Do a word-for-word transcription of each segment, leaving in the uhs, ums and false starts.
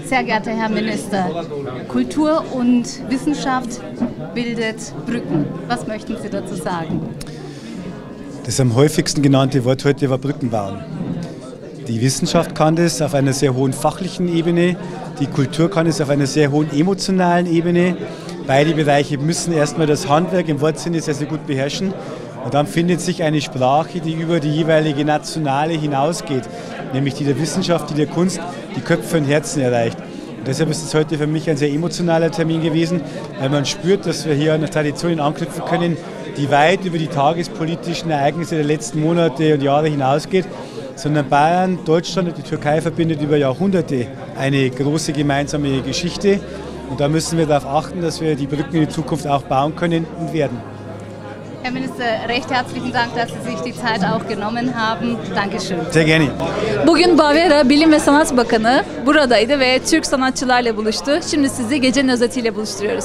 Sehr geehrter Herr Minister, Kultur und Wissenschaft bildet Brücken. Was möchten Sie dazu sagen? Das am häufigsten genannte Wort heute war Brücken bauen. Die Wissenschaft kann das auf einer sehr hohen fachlichen Ebene, die Kultur kann es auf einer sehr hohen emotionalen Ebene. Beide Bereiche müssen erstmal das Handwerk im Wortsinne sehr, sehr gut beherrschen. Und dann findet sich eine Sprache, die über die jeweilige Nationale hinausgeht, nämlich die der Wissenschaft, die der Kunst, die Köpfe und Herzen erreicht. Und deshalb ist es heute für mich ein sehr emotionaler Termin gewesen, weil man spürt, dass wir hier an Traditionen anknüpfen können, die weit über die tagespolitischen Ereignisse der letzten Monate und Jahre hinausgeht, sondern Bayern, Deutschland und die Türkei verbindet über Jahrhunderte eine große gemeinsame Geschichte. Und da müssen wir darauf achten, dass wir die Brücken in die Zukunft auch bauen können und werden. Herr Minister, recht herzlichen Dank, dass Sie sich die Zeit auch genommen haben. Dankeschön. Sehr gerne. Bugün Bavyera Bilim ve Sanat Bakanı buradaydı ve Türk sanatçılarla buluştu. Şimdi sizi gecenin özetiyle buluşturuyoruz.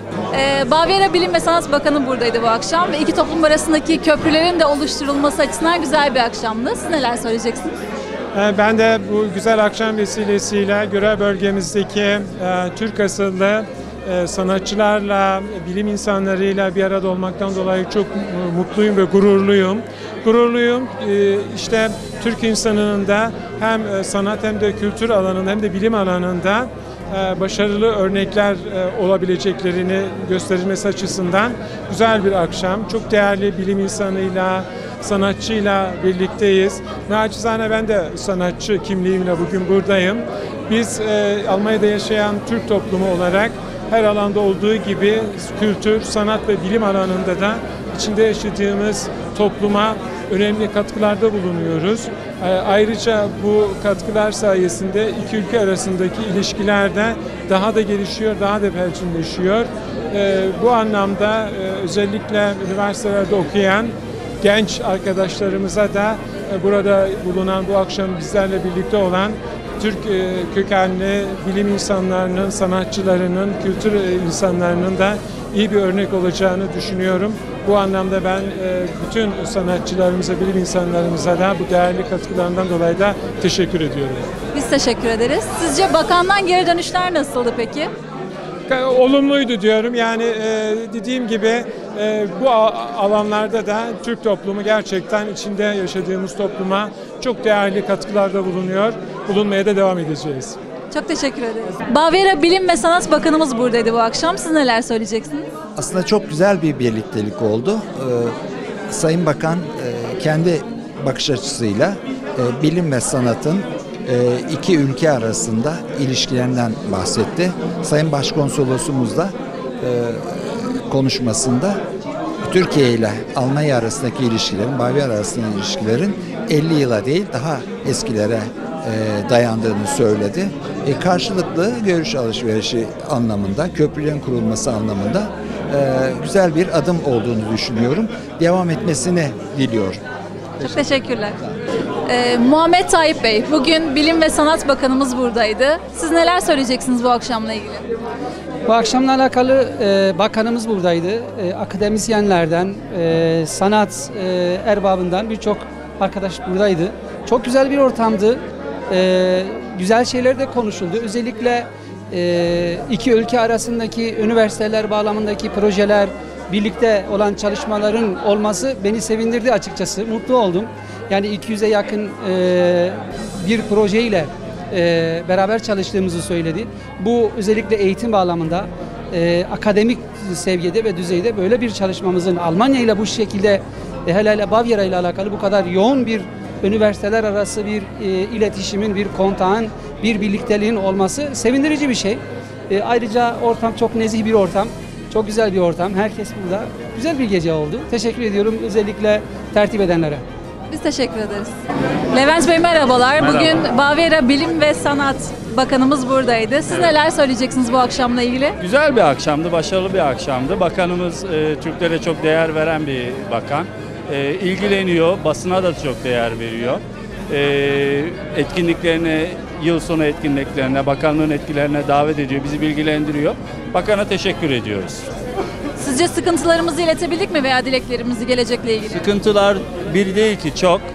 Ee, Bavyera Bilim ve Sanat Bakanı buradaydı bu akşam ve iki toplum arasındaki köprülerin de oluşturulması açısından güzel bir akşamdı. Siz neler söyleyeceksiniz? Ben de bu güzel akşam vesilesiyle Göre bölgemizdeki e, Türk asıllı e, sanatçılarla, bilim insanlarıyla bir arada olmaktan dolayı çok mutluyum ve gururluyum. Gururluyum e, işte Türk insanının da hem sanat hem de kültür alanında hem de bilim alanında e, başarılı örnekler e, olabileceklerini gösterilmesi açısından güzel bir akşam. Çok değerli bilim insanıyla, sanatçıyla birlikteyiz. Naçizane ben de sanatçı kimliğimle bugün buradayım. Biz e, Almanya'da yaşayan Türk toplumu olarak her alanda olduğu gibi kültür, sanat ve bilim alanında da içinde yaşadığımız topluma önemli katkılarda bulunuyoruz. E, ayrıca bu katkılar sayesinde iki ülke arasındaki ilişkiler de daha da gelişiyor, daha da perçinleşiyor. E, bu anlamda e, özellikle üniversitelerde okuyan genç arkadaşlarımıza da burada bulunan, bu akşam bizlerle birlikte olan Türk kökenli bilim insanlarının, sanatçılarının, kültür insanlarının da iyi bir örnek olacağını düşünüyorum. Bu anlamda ben bütün sanatçılarımıza, bilim insanlarımıza da bu değerli katkılarından dolayı da teşekkür ediyorum. Biz teşekkür ederiz. Sizce bakandan geri dönüşler nasıldı peki? Olumluydu diyorum. Yani e, dediğim gibi e, bu alanlarda da Türk toplumu gerçekten içinde yaşadığımız topluma çok değerli katkılarda bulunuyor. Bulunmaya da devam edeceğiz. Çok teşekkür ederiz. Bavyera Bilim ve Sanat Bakanımız buradaydı bu akşam. Siz neler söyleyeceksiniz? Aslında çok güzel bir birliktelik oldu. Ee, Sayın Bakan e, kendi bakış açısıyla e, bilim ve sanatın iki ülke arasında ilişkilerinden bahsetti. Sayın Başkonsolosumuz da konuşmasında Türkiye ile Almanya arasındaki ilişkilerin, Bavyera arasındaki ilişkilerin elli yıla değil daha eskilere dayandığını söyledi. E, karşılıklı görüş alışverişi anlamında, köprülerin kurulması anlamında güzel bir adım olduğunu düşünüyorum. Devam etmesini diliyorum. Çok teşekkürler. Ee, Muhammed Tayyip Bey, bugün Bilim ve Sanat Bakanımız buradaydı. Siz neler söyleyeceksiniz bu akşamla ilgili? Bu akşamla alakalı e, bakanımız buradaydı. E, akademisyenlerden, e, sanat e, erbabından birçok arkadaş buradaydı. Çok güzel bir ortamdı. E, güzel şeyler de konuşuldu. Özellikle e, iki ülke arasındaki üniversiteler bağlamındaki projeler, birlikte olan çalışmaların olması beni sevindirdi açıkçası. Mutlu oldum. Yani iki yüze yakın e, bir projeyle e, beraber çalıştığımızı söyledi. Bu özellikle eğitim bağlamında, e, akademik seviyede ve düzeyde böyle bir çalışmamızın Almanya ile bu şekilde e, hele hele Bavyera ile alakalı bu kadar yoğun bir üniversiteler arası bir e, iletişimin, bir kontağın, bir birlikteliğin olması sevindirici bir şey. E, ayrıca ortam çok nezih bir ortam. Çok güzel bir ortam. Herkes burada. Güzel bir gece oldu. Teşekkür ediyorum özellikle tertip edenlere. Biz teşekkür ederiz. Levent Bey merhabalar. Merhaba. Bugün Bavyera Bilim ve Sanat Bakanımız buradaydı. Siz evet. neler söyleyeceksiniz bu akşamla ilgili? Güzel bir akşamdı, başarılı bir akşamdı. Bakanımız e, Türklere çok değer veren bir bakan. E, ilgileniyor, basına da çok değer veriyor. E, etkinliklerine, yıl sonu etkinliklerine, bakanlığın etkilerine davet ediyor, bizi bilgilendiriyor. Bakana teşekkür ediyoruz. Sizce sıkıntılarımızı iletebildik mi veya dileklerimizi gelecekle ilgili? Sıkıntılar bir değil ki çok.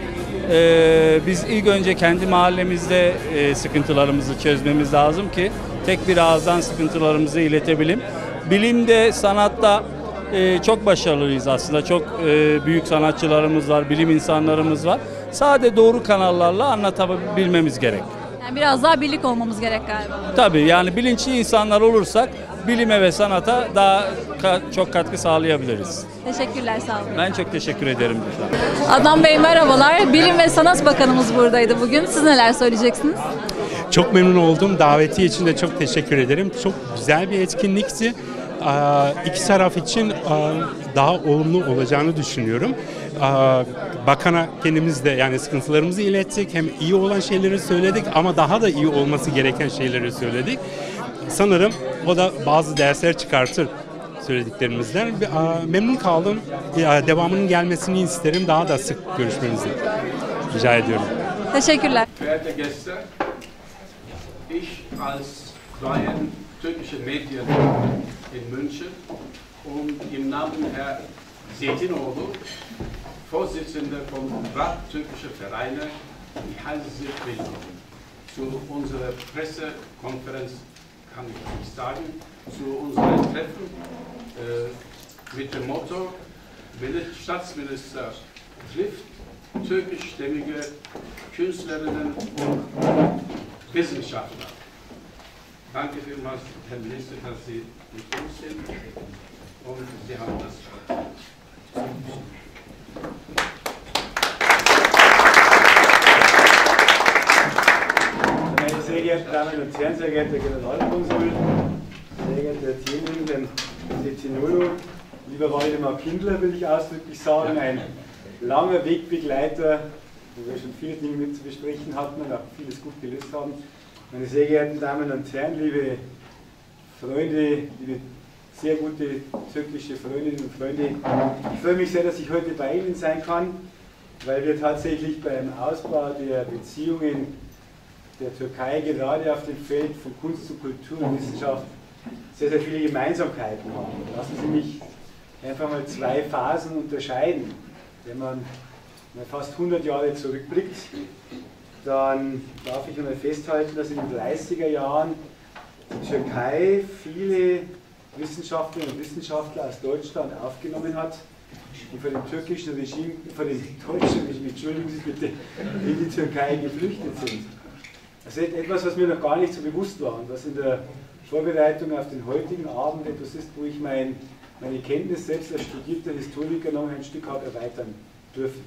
e, biz ilk önce kendi mahallemizde e, sıkıntılarımızı çözmemiz lazım ki tek bir ağızdan sıkıntılarımızı iletebilim. Bilimde, sanatta e, çok başarılıyız aslında. Çok e, büyük sanatçılarımız var, bilim insanlarımız var. Sadece doğru kanallarla anlatabilmemiz gerek. Yani biraz daha birlik olmamız gerek galiba. Tabii yani bilinçli insanlar olursak bilime ve sanata daha ka- çok katkı sağlayabiliriz. Teşekkürler, sağ olun. Ben çok teşekkür ederim. Adnan Bey merhabalar. Bilim ve Sanat Bakanımız buradaydı bugün. Siz neler söyleyeceksiniz? Çok memnun oldum. Daveti için de çok teşekkür ederim. Çok güzel bir etkinlikti. İki taraf için daha olumlu olacağını düşünüyorum. Bakana kendimiz de yani sıkıntılarımızı ilettik. Hem iyi olan şeyleri söyledik ama daha da iyi olması gereken şeyleri söyledik. Sanırım o da bazı dersler çıkartır söylediklerimizden. Memnun kaldım. Devamının gelmesini isterim. Daha da sık görüşmemizi rica ediyorum. Teşekkürler. Verehrte Gäste, ich als Freien türkische Medien in München und im Namen Herr Zeytinoğlu, Vorsitzender von Rat Türkische Vereine, ich heiße Sie willkommen zu unserer Pressekonferenz, kann ich nicht sagen, zu unserem Treffen äh, mit dem Motto Staatsminister trifft türkischstämmige Künstlerinnen und Wissenschaftler. Danke vielmals, Herr Minister, dass Sie mit uns sind und Sie haben das Wort. Meine sehr geehrten Damen und Herren, sehr geehrter Generalkonsul, sehr geehrter Herr Thiemann, den Zeytinoğlu, lieber Waldemar Kindler, will ich ausdrücklich sagen, ein langer Wegbegleiter, wo wir schon viele Dinge mit zu besprechen hatten und auch vieles gut gelöst haben. Meine sehr geehrten Damen und Herren, liebe Freunde, liebe sehr gute türkische Freundinnen und Freunde, ich freue mich sehr, dass ich heute bei Ihnen sein kann, weil wir tatsächlich beim Ausbau der Beziehungen der Türkei gerade auf dem Feld von Kunst und Kultur und Wissenschaft sehr, sehr viele Gemeinsamkeiten haben. Lassen Sie mich einfach mal zwei Phasen unterscheiden. Wenn man fast hundert Jahre zurückblickt, dann darf ich einmal festhalten, dass in den dreißiger Jahren die Türkei viele Wissenschaftlerinnen und Wissenschaftler aus Deutschland aufgenommen hat, die vor dem türkischen Regime, vor dem deutschen Regime, entschuldigen Sie bitte, in die Türkei geflüchtet sind. Das ist etwas, was mir noch gar nicht so bewusst war und was in der Vorbereitung auf den heutigen Abend etwas ist, wo ich mein, meine Kenntnis selbst als studierter Historiker noch ein Stück habe erweitern dürfen.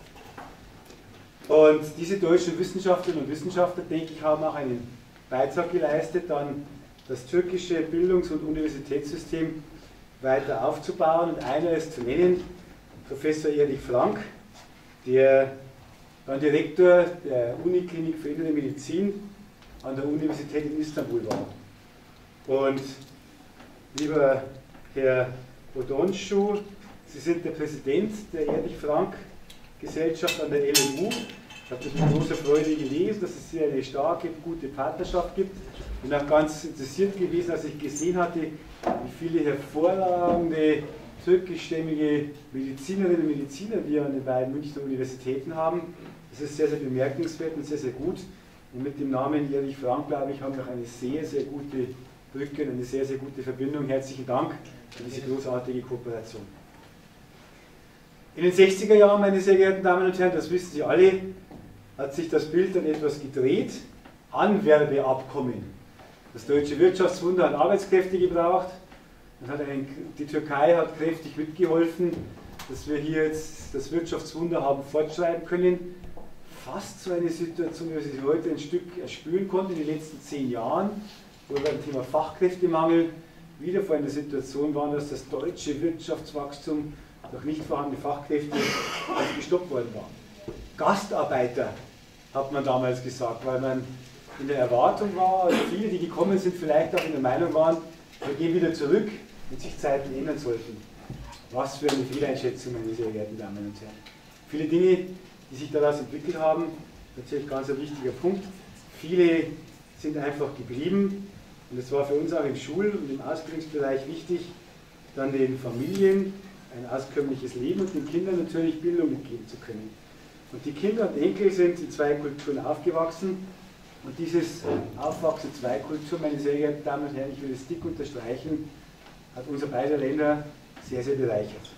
Und diese deutschen Wissenschaftlerinnen und Wissenschaftler, denke ich, haben auch einen Beitrag geleistet, dann das türkische Bildungs- und Universitätssystem weiter aufzubauen. Und einer ist zu nennen, Professor Erich Frank, der dann Direktor der Uniklinik für Innere Medizin an der Universität in Istanbul war. Und lieber Herr Bodonschu, Sie sind der Präsident der Erich Frank Gesellschaft an der L M U. Ich habe das mit großer Freude gelesen, dass es hier eine starke, gute Partnerschaft gibt. Ich bin auch ganz interessiert gewesen, als ich gesehen hatte, wie viele hervorragende türkischstämmige Medizinerinnen und Mediziner wir an den beiden Münchner Universitäten haben. Das ist sehr, sehr bemerkenswert und sehr, sehr gut. Und mit dem Namen Erich Frank, glaube ich, haben wir auch eine sehr, sehr gute Brücke und eine sehr, sehr gute Verbindung. Herzlichen Dank für diese großartige Kooperation. In den sechziger Jahren, meine sehr geehrten Damen und Herren, das wissen Sie alle, hat sich das Bild dann etwas gedreht. Anwerbeabkommen. Das deutsche Wirtschaftswunder hat Arbeitskräfte gebraucht. Und hat einen, die Türkei hat kräftig mitgeholfen, dass wir hier jetzt das Wirtschaftswunder haben fortschreiben können. Fast so eine Situation, wie wir sie heute ein Stück erspüren konnten in den letzten zehn Jahren, wo wir beim Thema Fachkräftemangel wieder vor einer Situation waren, dass das deutsche Wirtschaftswachstum durch nicht vorhandene Fachkräfte gestoppt worden war. Gastarbeiter, hat man damals gesagt, weil man in der Erwartung war, also viele, die gekommen sind, vielleicht auch in der Meinung waren, wir gehen wieder zurück, wenn sich Zeiten ändern sollten. Was für eine Fehleinschätzung, meine sehr geehrten Damen und Herren. Viele Dinge, die sich daraus entwickelt haben, natürlich ganz ein wichtiger Punkt. Viele sind einfach geblieben und es war für uns auch im Schul- und im Ausbildungsbereich wichtig, dann den Familien ein auskömmliches Leben und den Kindern natürlich Bildung mitgeben zu können. Und die Kinder und Enkel sind in zwei Kulturen aufgewachsen. Und dieses Aufwachsen in zwei Kulturen, meine sehr geehrten Damen und Herren, ich will es dick unterstreichen, hat unser beide Länder sehr, sehr bereichert.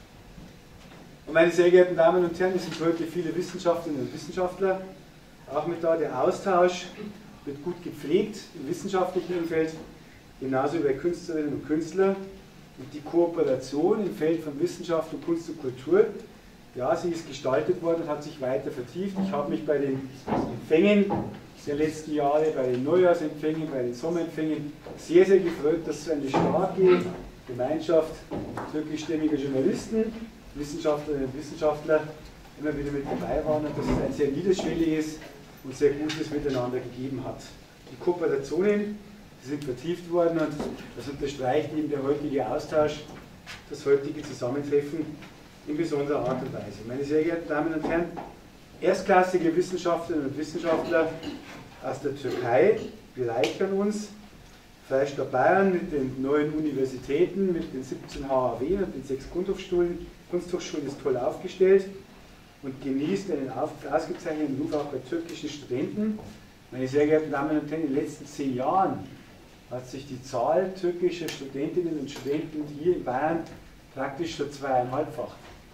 Und meine sehr geehrten Damen und Herren, es sind heute viele Wissenschaftlerinnen und Wissenschaftler, auch mit da der Austausch wird gut gepflegt im wissenschaftlichen Umfeld, genauso wie bei Künstlerinnen und Künstlern. Und die Kooperation im Feld von Wissenschaft und Kunst und Kultur, ja, sie ist gestaltet worden und hat sich weiter vertieft. Ich habe mich bei den Empfängen der letzten Jahre, bei den Neujahrsempfängen, bei den Sommerempfängen sehr, sehr gefreut, dass so eine starke Gemeinschaft türkischstämmiger Journalisten, Wissenschaftlerinnen und Wissenschaftler immer wieder mit dabei waren und dass es ein sehr niederschwelliges und sehr gutes Miteinander gegeben hat. Die Kooperationen sind vertieft worden und das unterstreicht eben der heutige Austausch, das heutige Zusammentreffen in besonderer Art und Weise. Meine sehr geehrten Damen und Herren, erstklassige Wissenschaftlerinnen und Wissenschaftler aus der Türkei bereichern uns. Freistaat Bayern mit den neuen Universitäten, mit den siebzehn H A W und den sechs Kunsthochschulen, Kunsthochschulen ist toll aufgestellt und genießt einen ausgezeichneten Ruf auch bei türkischen Studenten. Meine sehr geehrten Damen und Herren, in den letzten zehn Jahren hat sich die Zahl türkischer Studentinnen und Studenten hier in Bayern praktisch schon zweieinhalbfacht.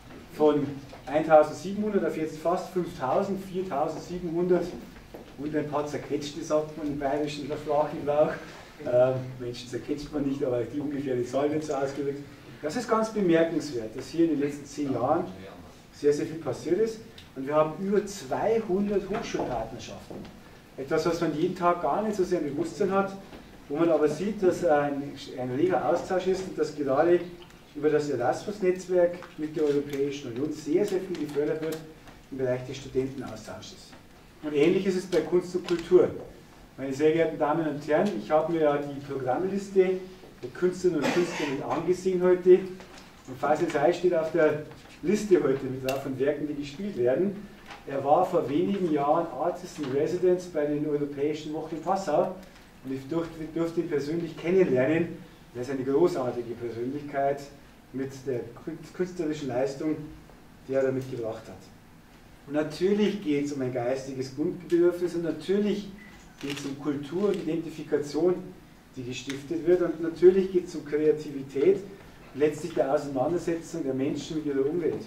Von eintausendsiebenhundert auf jetzt fast fünftausend, viertausendsiebenhundert und ein paar zerquetschte, sagt man im bayerischen Sprachgebrauch. Äh, Menschen zerquetscht man nicht, aber die ungefähre Zahl wird so ausgedrückt. Das ist ganz bemerkenswert, dass hier in den letzten zehn Jahren sehr, sehr viel passiert ist. Und wir haben über zweihundert Hochschulpartnerschaften. Etwas, was man jeden Tag gar nicht so sehr im Bewusstsein hat, wo man aber sieht, dass ein, ein reger Austausch ist und dass gerade über das Erasmus-Netzwerk mit der Europäischen Union sehr, sehr viel gefördert wird im Bereich des Studentenaustausches. Und ähnlich ist es bei Kunst und Kultur. Meine sehr geehrten Damen und Herren, ich habe mir ja die Programmliste der Künstlerinnen und Künstler mit angesehen heute. Und Faisal Say steht auf der Liste heute mit drauf von Werken, die gespielt werden. Er war vor wenigen Jahren Artist in Residence bei den Europäischen Wochen in Passau und ich durfte, durfte ihn persönlich kennenlernen. Er ist eine großartige Persönlichkeit mit der künstlerischen Leistung, die er damit gebracht hat. Und natürlich geht es um ein geistiges Grundbedürfnis und natürlich geht es um Kultur und Identifikation, die gestiftet wird und natürlich geht es um Kreativität, letztlich der Auseinandersetzung der Menschen mit ihrer Umwelt.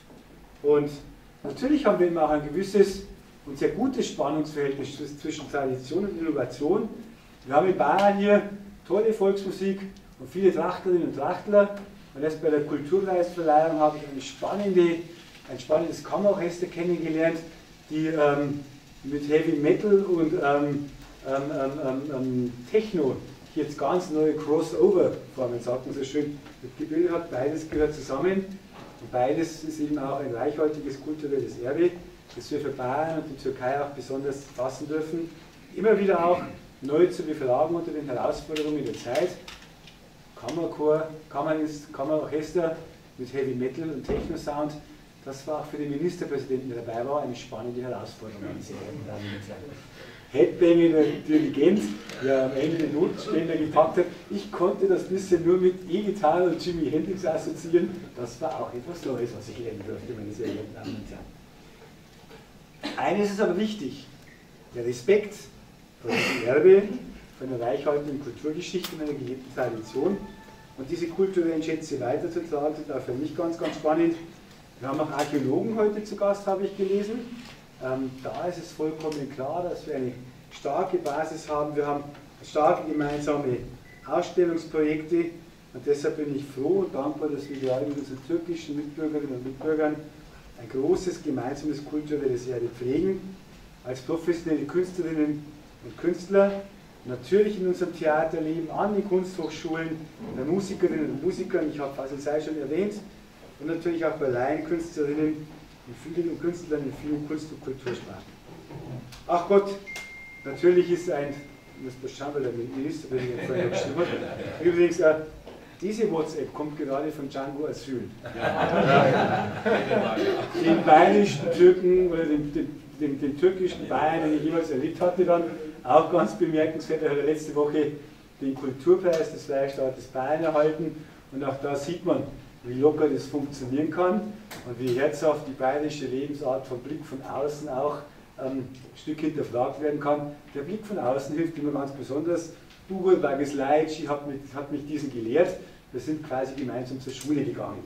Und natürlich haben wir immer auch ein gewisses und sehr gutes Spannungsverhältnis zwischen Tradition und Innovation. Wir haben in Bayern hier tolle Volksmusik und viele Trachtlerinnen und Trachtler. Und erst bei der Kulturpreisverleihung habe ich eine spannende, ein spannendes Kammerorchester kennengelernt, die ähm, mit Heavy Metal und ähm, ähm, ähm, Techno jetzt ganz neue Crossover-Formen, sagt man so schön, gebildet hat. Beides gehört zusammen und beides ist eben auch ein reichhaltiges kulturelles Erbe, das wir für Bayern und die Türkei auch besonders fassen dürfen. Immer wieder auch neu zu befragen unter den Herausforderungen der Zeit. Kammerchor, Kammerorchester mit Heavy Metal und Techno-Sound, das war auch für den Ministerpräsidenten, der dabei war, eine spannende Herausforderung. Headbanger, der Dirigent, der am Ende den Notständer gepackt hat. Ich konnte das bisschen nur mit E-Gitarre und Jimi Hendrix assoziieren. Das war auch etwas Neues, was ich lernen durfte, meine sehr geehrten Damen und Herren. Eines ist aber wichtig: der Respekt vor diesem Erbe, von einer reichhaltigen Kulturgeschichte und einer gelebten Tradition. Und diese kulturellen Schätze weiterzutragen, sind auch für mich ganz, ganz spannend. Wir haben auch Archäologen heute zu Gast, habe ich gelesen. Ähm, da ist es vollkommen klar, dass wir eine starke Basis haben. Wir haben starke gemeinsame Ausstellungsprojekte und deshalb bin ich froh und dankbar, dass wir gerade mit unseren türkischen Mitbürgerinnen und Mitbürgern ein großes gemeinsames kulturelles Erbe pflegen. Als professionelle Künstlerinnen und Künstler, natürlich in unserem Theaterleben, an den Kunsthochschulen, bei Musikerinnen und Musikern, ich habe Faisal Say schon erwähnt, und natürlich auch bei Laienkünstlerinnen und vielen Künstlern in vielen Kunst- und Kultursprachen. Ach Gott, natürlich ist ein, ich muss schauen, weil der Ministerpräsident vorher gestimmt hat, übrigens, äh, diese WhatsApp kommt gerade von Django Asyl. Ja. Den bayerischen Türken oder den, den, den, den türkischen Bayern, den ich jemals erlebt hatte, dann auch ganz bemerkenswert. Er hat letzte Woche den Kulturpreis des Freistaates Bayern erhalten und auch da sieht man, wie locker das funktionieren kann und wie herzhaft die bayerische Lebensart vom Blick von außen auch ähm, ein Stück hinterfragt werden kann. Der Blick von außen hilft immer ganz besonders. Hugo Wages-Leitsch hat mich, hat mich diesen gelehrt. Wir sind quasi gemeinsam zur Schule gegangen.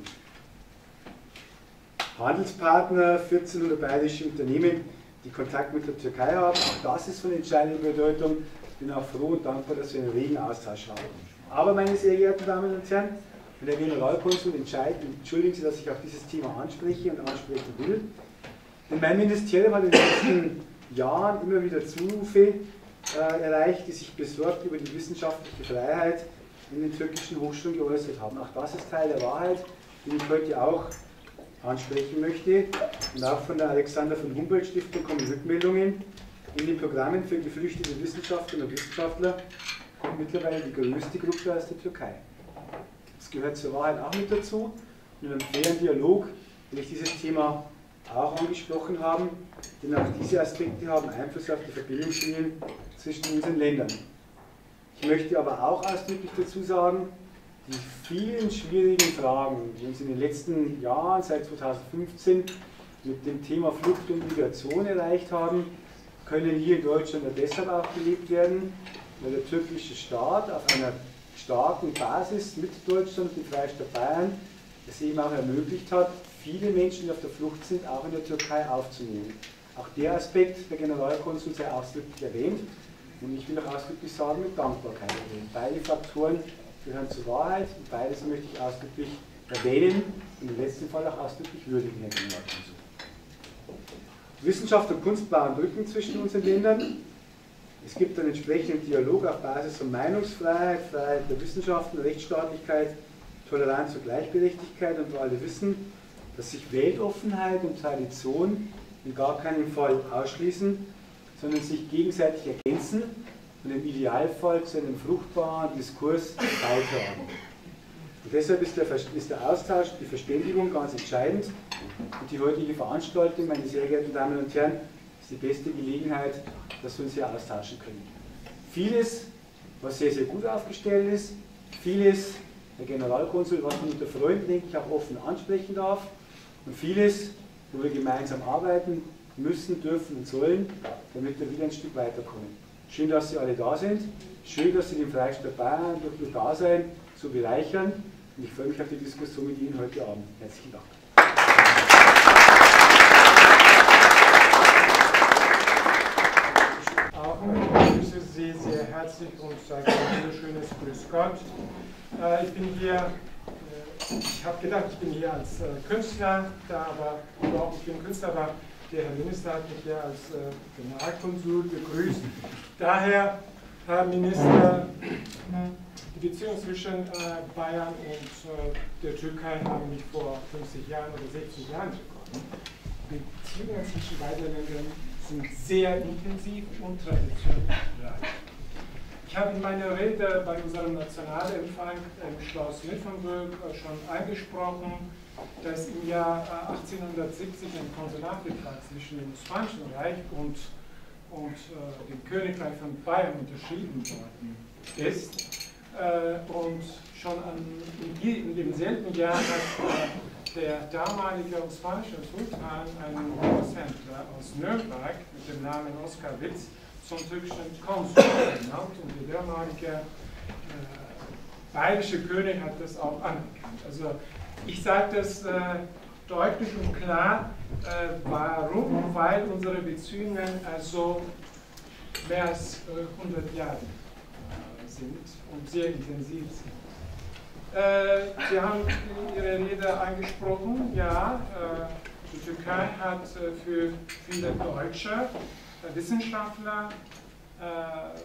Handelspartner, vierzehnhundert bayerische Unternehmen, die Kontakt mit der Türkei haben. Auch das ist von entscheidender Bedeutung. Ich bin auch froh und dankbar, dass wir einen regen Austausch haben. Aber, meine sehr geehrten Damen und Herren, wenn der Generalkonsul entscheidet, entschuldigen Sie, dass ich auch dieses Thema anspreche und ansprechen will, denn mein Ministerium hat in den letzten Jahren immer wieder Zurufe äh, erreicht, die sich besorgt über die wissenschaftliche Freiheit in den türkischen Hochschulen geäußert haben. Auch das ist Teil der Wahrheit, den ich heute auch ansprechen möchte. Und auch von der Alexander von Humboldt Stiftung kommen Rückmeldungen. In den Programmen für geflüchtete Wissenschaftlerinnen und Wissenschaftler kommt mittlerweile die größte Gruppe aus der Türkei. Das gehört zur Wahrheit auch mit dazu. Und in einem fairen Dialog will ich dieses Thema auch angesprochen haben, denn auch diese Aspekte haben Einfluss auf die Verbindungslinien zwischen unseren Ländern. Ich möchte aber auch ausdrücklich dazu sagen, die vielen schwierigen Fragen, die uns in den letzten Jahren, seit zweitausendfünfzehn, mit dem Thema Flucht und Migration erreicht haben, können hier in Deutschland deshalb auch gelebt werden, weil der türkische Staat auf einer starken Basis mit Deutschland und dem Freistaat Bayern es eben auch ermöglicht hat, viele Menschen, die auf der Flucht sind, auch in der Türkei aufzunehmen. Auch der Aspekt der Generalkonsul sei ausdrücklich erwähnt und ich will auch ausdrücklich sagen, mit Dankbarkeit erwähnt. Beide Faktoren gehören zur Wahrheit und beides möchte ich ausdrücklich erwähnen und im letzten Fall auch ausdrücklich würdigen, Herr Generalkonsul. Wissenschaft und Kunst bauen Brücken zwischen unseren Ländern. Es gibt einen entsprechenden Dialog auf Basis von Meinungsfreiheit, Freiheit der Wissenschaften, Rechtsstaatlichkeit, Toleranz und Gleichberechtigkeit und wir alle wissen, dass sich Weltoffenheit und Tradition in gar keinem Fall ausschließen, sondern sich gegenseitig ergänzen und im Idealfall zu einem fruchtbaren Diskurs beitragen. Und deshalb ist der, ist der Austausch, die Verständigung ganz entscheidend und die heutige Veranstaltung, meine sehr geehrten Damen und Herren, ist die beste Gelegenheit, dass wir uns hier austauschen können. Vieles, was sehr, sehr gut aufgestellt ist, vieles, der Generalkonsul, was man unter Freunden, denke ich, auch offen ansprechen darf und vieles, wo wir gemeinsam arbeiten müssen, dürfen und sollen, damit wir wieder ein Stück weiterkommen. Schön, dass Sie alle da sind, schön, dass Sie den Freistaat Bayern durch Ihr Dasein so bereichern und ich freue mich auf die Diskussion mit Ihnen heute Abend. Herzlichen Dank. Auch ich begrüße Sie sehr herzlich und sage ein wunderschönes Grüß Gott. Äh, ich bin hier, äh, ich habe gedacht, ich bin hier als äh, Künstler, da aber überhaupt nicht bin Künstler, aber der Herr Minister hat mich hier als äh, Generalkonsul begrüßt. Daher, Herr Minister, die Beziehungen zwischen äh, Bayern und äh, der Türkei haben nicht vor fünfzig Jahren oder sechzig Jahren begonnen. Die Beziehungen zwischen beiden Ländern sind sehr intensiv und traditionell. Ich habe in meiner Rede bei unserem Nationalempfang im Schloss Nymphenburg schon angesprochen, dass im Jahr achtzehnhundertsiebzig ein Konsularvertrag zwischen dem Osmanischen Reich und, und äh, dem Königreich von Bayern unterschrieben worden ist. Äh, und schon an, in, in demselben Jahr hat äh, der damalige osmanische Sultan einen Großhändler aus Nürnberg mit dem Namen Oskar Witz zum türkischen Konsul genannt und der damalige äh, bayerische König hat das auch anerkannt. Also ich sage das äh, deutlich und klar, äh, warum? Weil unsere Beziehungen also mehr als äh, hundert Jahre äh, sind und sehr intensiv sind. Äh, Sie haben in Ihrer Rede angesprochen, ja, äh, die Türkei hat äh, für viele deutsche äh, Wissenschaftler äh,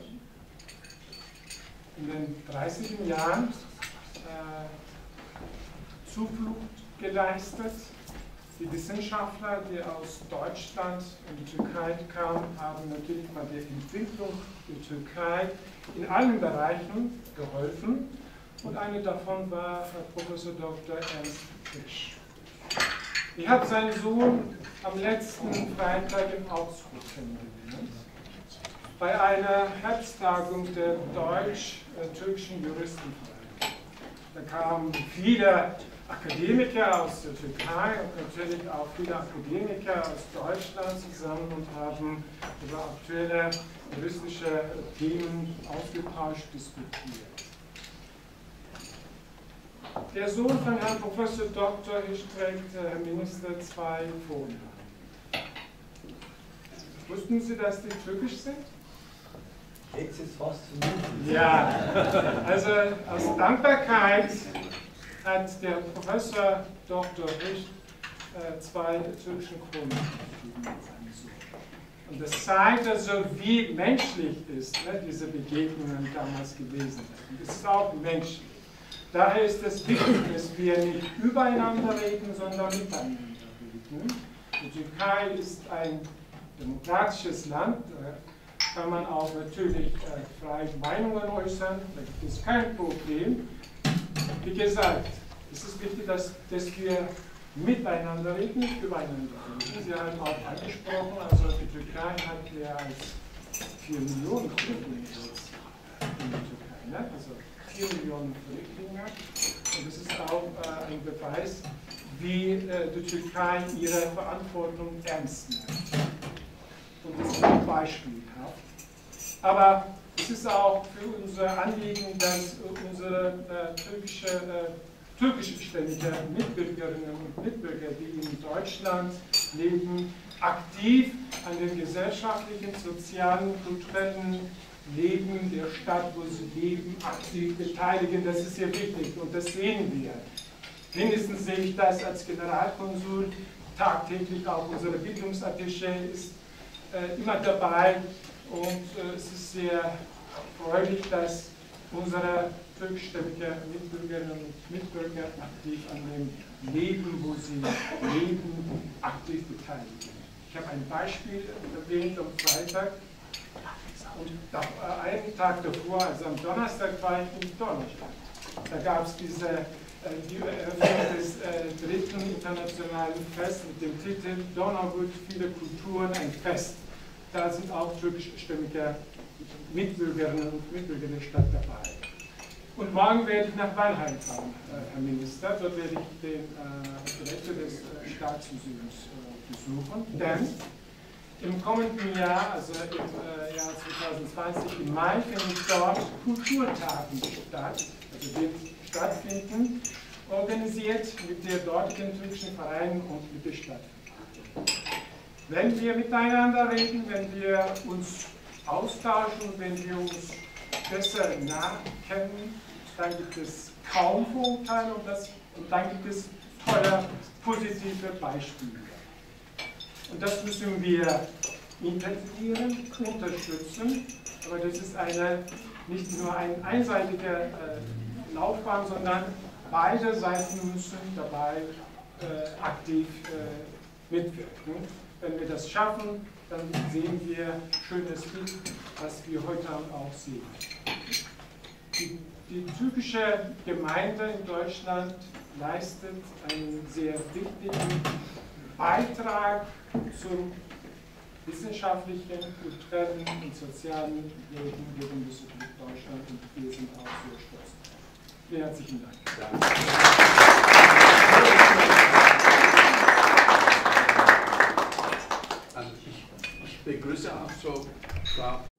in den dreißiger Jahren äh, Zuflucht geleistet. Die Wissenschaftler, die aus Deutschland in die Türkei kamen, haben natürlich bei der Entwicklung der Türkei in allen Bereichen geholfen. Und einer davon war Professor Doktor Ernst Frisch. Ich habe seinen Sohn am letzten Freitag in Augsburg kennengelernt, bei einer Herbsttagung der deutsch-türkischen Juristenvereinigung. Da kamen viele Akademiker aus der Türkei und natürlich auch viele Akademiker aus Deutschland zusammen und haben über aktuelle juristische Themen ausgetauscht, diskutiert. Der Sohn von Herrn Professor Doktor Hisch trägt, Herr Minister, zwei Vornamen. Wussten Sie, dass die türkisch sind? Jetzt ist fast zu Ja, also aus Dankbarkeit hat der Professor Doktor Hisch äh, zwei türkische Kronen gegeben an seinen Sohn. Und das zeigt also, wie menschlich ist, ne, diese Begegnungen damals gewesen sind. Und es ist auch menschlich. Daher ist es wichtig, dass wir nicht übereinander reden, sondern miteinander reden. Die Türkei ist ein demokratisches Land, da kann man auch natürlich äh, freie Meinungen äußern, da gibt es kein Problem. Wie gesagt, es ist wichtig, dass, dass wir miteinander reden, nicht übereinander reden. Sie haben auch angesprochen, also die Türkei hat mehr als vier Millionen Flüchtlinge in der Türkei. Ne? Also vier Millionen Flüchtlinge. Und das ist auch äh, ein Beweis, wie äh, die Türkei ihre Verantwortung ernst nimmt. Und das ist auch beispielhaft. Aber es ist auch für unser Anliegen, dass unsere äh, türkische, äh, türkischstämmige Mitbürgerinnen und Mitbürger, die in Deutschland leben, aktiv an dem gesellschaftlichen, sozialen, kulturellen Leben der Stadt, wo sie leben, aktiv beteiligen. Das ist sehr wichtig und das sehen wir. Mindestens sehe ich das als Generalkonsul tagtäglich, auch unsere Bildungsattaché ist äh, immer dabei und äh, es ist sehr erfreulich, dass unsere türkischstämmigen Mitbürgerinnen und Mitbürger aktiv an dem Leben, wo sie leben, aktiv beteiligen. Ich habe ein Beispiel erwähnt am Freitag. Und einen Tag davor, also am Donnerstag, war ich in Donnerstadt. Da gab es diese äh, die Eröffnung des äh, dritten internationalen Fests mit dem Titel Donauwood, viele Kulturen, ein Fest. Da sind auch türkischstämmige Mitbürgerinnen und Mitbürger der Stadt dabei. Und morgen werde ich nach Weilheim fahren, äh, Herr Minister. Dort werde ich den äh, Direktor des äh, Staatsmuseums äh, besuchen, denn im kommenden Jahr, also im äh, Jahr zweitausendzwanzig, im Mai, finden dort Kulturtagen statt, also wird stattfinden, organisiert mit der dortigen türkischen Vereinen und mit der Stadt. Wenn wir miteinander reden, wenn wir uns austauschen, wenn wir uns besser nachkennen, dann gibt es kaum Vorurteile und, das, und dann gibt es tolle, positive Beispiele. Und das müssen wir intensivieren, unterstützen, aber das ist eine, nicht nur eine einseitige äh, Laufbahn, sondern beide Seiten müssen dabei äh, aktiv äh, mitwirken. Wenn wir das schaffen, dann sehen wir ein schönes Bild, was wir heute Abend auch sehen. Die, die türkische Gemeinde in Deutschland leistet einen sehr wichtigen Beitrag zum wissenschaftlichen, kulturellen und sozialen Leben der Bundesrepublik Deutschland und wir sind auch sehr stolz. Vielen herzlichen Dank. Also ich, ich begrüße auch so Frau